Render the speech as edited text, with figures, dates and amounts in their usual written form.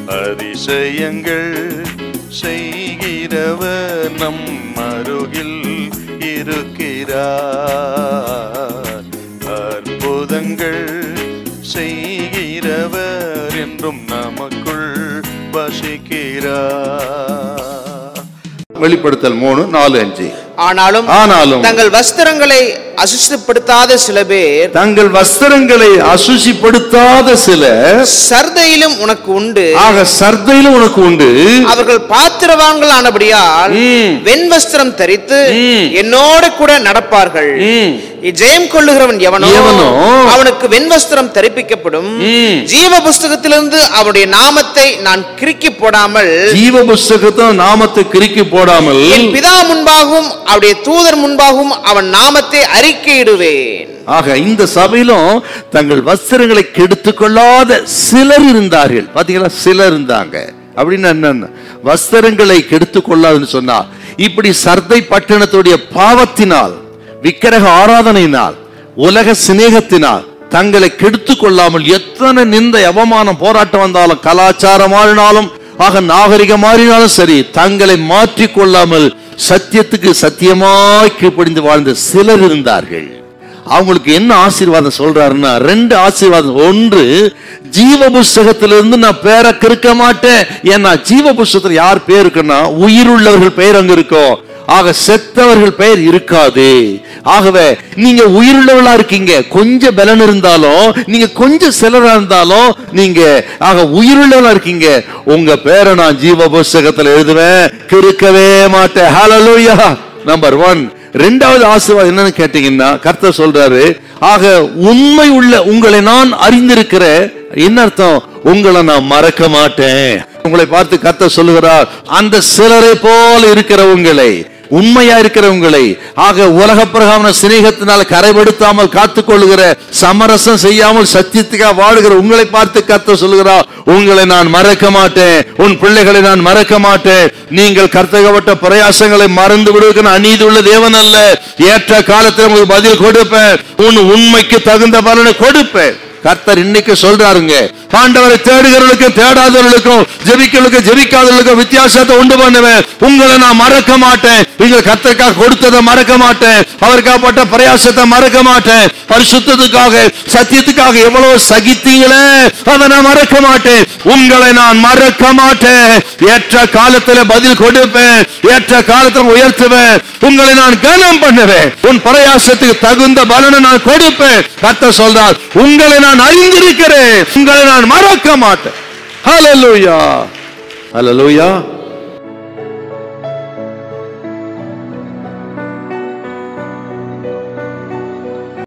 அதிசயங்கள் செய்கிறவர் நம் அருகில் இருக்கிறார். அற்புதங்கள் செய்கிறவர் என்றும் நமக்குள் வசிக்கிறார். வெளிப்படுத்தல் 3:4-5. ஆனாலும் தங்கள் வஸ்திரங்களை அசுசிப்படுத்தாத சில பேர், தங்கள் வஸ்திரங்களை அசுசிப்படுத்தாத சிலர் சர்தையிலும் உனக்கு உண்டு. ஆக சர்தையிலும் உனக்கு உண்டு. அவர்கள் பாத்திரவான்கள் ஆனபடியால் வெண்வஸ்திரம் தரித்து என்னோடு கூட நடப்பார்கள். ஜெயம் கொள்ளுகிறவன் எவனோ அவனுக்கு வெண்வஸ்திரம் தரிப்பிக்கப்படும். ஜீவ புஸ்தகத்திலிருந்து அவருடைய நாமத்தை நான் கிறுக்கி போடாமல், ஜீவ புஸ்தகத்தின் நாமத்தை கிறுக்கி போடாமல் என் பிதா முன்பாகவும் அவருடைய தூதர் முன்பாகவும் அவன் நாமத்தை அறிக்கையிடுவேன். ஆக இந்த சபையிலும் தங்கள் வஸ்திரங்களை கெடுத்துக் கொள்ளாத சிலர் இருந்தார்கள். பாத்தீங்களா, சிலர் இருந்தாங்க. அப்படின்னு என்ன, வஸ்திரங்களை கெடுத்துக் கொள்ளாதுன்னு சொன்னா, இப்படி சர்தை பட்டணத்துடைய பாவத்தினால், விக்கிரக ஆராதனையினால், உலக சிநேகத்தினால் தங்களை கெடுத்துக் கொள்ளாமல், எத்தனை நிந்தை அவமானம் போராட்டம் வந்தாலும், கலாச்சாரம் மாறினாலும், ஆக நாகரிகம் மாறினாலும் சரி, தங்களை மாற்றிக் கொள்ளாமல் சத்தியத்துக்கு சத்தியமாய் கீழ்ப்படிந்து வாழ்ந்த சிலர் இருந்தார்கள். அவங்களுக்கு என்ன ஆசீர்வாதம் சொல்றாருன்னா, 2 ஆசீர்வாதம். ஒன்று, ஜீவ புஸ்தகத்திலிருந்து நான் பேரை கிறுக்க மாட்டேன். ஏன்னா ஜீவ புஸ்தகத்தில் யார் பேர் இருக்குன்னா, உயிருள்ளவர்கள் பெயர் அங்க இருக்கும். ஆக செத்தவர்கள் பெயர் இருக்காது. ஆகவே நீங்க உயிருள்ளவர்களா இருக்கீங்க. கொஞ்சம் பலன் இருந்தாலும், நீங்க கொஞ்சம் சிலரா இருந்தாலும், நீங்க ஆக உயிருள்ளவர்களா இருக்கீங்க. உங்க பேரை நான் ஜீவ புஸ்தகத்தில் எழுதுவேன், கிறுக்கவே மாட்டேன். ஹல்லேலூயா. நம்பர் 1. 2வது ஆசீர்வாதம் என்னன்னு கேட்டீங்கன்னா, கர்த்தர் சொல்றாரு, ஆக உண்மை உள்ள உங்களை நான் அறிந்திருக்கிறேன். என்ன அர்த்தம்? உங்களை நான் மறக்க மாட்டேன். உங்களை பார்த்து கர்த்தர் சொல்லுகிறார், அந்த சிலரை போல இருக்கிற உங்களை, உண்மையா இருக்கிறவங்களை, ஆக உலக பிரகாம சிநேகத்தினால் கரைபடுத்தாமல் காத்துக்கொள்ளுகிற, சமரசம் செய்யாமல் சத்தியத்துக்காக வாழுகிற உங்களை பார்த்து கர்த்தர் சொல்லுகிறார், உங்களை நான் மறக்க மாட்டேன், உன் பிள்ளைகளை நான் மறக்க மாட்டேன். நீங்கள் கர்த்தகப்பட்ட பிரயாசங்களை மறந்து விடுவதற்கு அநீதி உள்ள தேவன் அல்ல. ஏற்ற காலத்தில் உங்களுக்கு பதில் கொடுப்பேன், உன் உண்மைக்கு தகுந்த பலனை கொடுப்பேன். கர்த்தர் இன்னைக்கு சொல்றாருங்க, ஆண்டவரை தேடுகிறவர்களுக்கும் தேடாதவர்களுக்கும், ஜெபிக்கிறவர்களுக்கும் ஜெபிக்காதவர்களுக்கும் வித்தியாசத்தை உண்டு பண்ணுவேன். உங்களை நான் மறக்க மாட்டேன். நீங்கள் கர்த்தருக்காக கொடுத்ததை மறக்க மாட்டேன். அவருக்காக பட்ட பிரயாசத்தை மறக்க மாட்டேன். பரிசுத்தத்துக்காக, சத்தியத்துக்காக எவ்வளவு சகித்தீங்களே, அதை நான் மறக்க மாட்டேன். உங்களை நான் மறக்க மாட்டேன். ஏற்ற காலத்தில் பதில் கொடுப்பேன், ஏற்ற காலத்தில் உயர்த்துவேன். உங்களை நான் கனம் பண்ணுவேன். உன் பிரயாசத்துக்கு தகுந்த பலனை நான் கொடுப்பேன். கர்த்தர் சொல்றார், உங்களை நான் அறிந்திருக்கிறேன், உங்களை நான் மறக்க மாட்டேன். ஹல்லேலூயா, ஹல்லேலூயா.